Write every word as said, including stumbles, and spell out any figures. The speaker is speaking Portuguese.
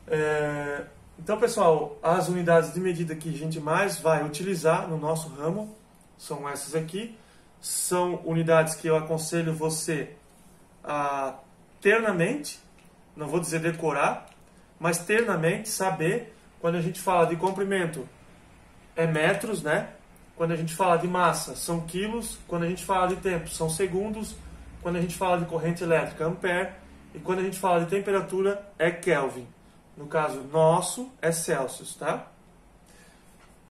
É, então, pessoal, as unidades de medida que a gente mais vai utilizar no nosso ramo são essas aqui. São unidades que eu aconselho você a ter na mente, não vou dizer decorar, mas ter na mente, saber. Quando a gente fala de comprimento, é metros, né? Quando a gente fala de massa, são quilos. Quando a gente fala de tempo, são segundos. Quando a gente fala de corrente elétrica, ampere. E quando a gente fala de temperatura, é Kelvin. No caso nosso, é Celsius, tá?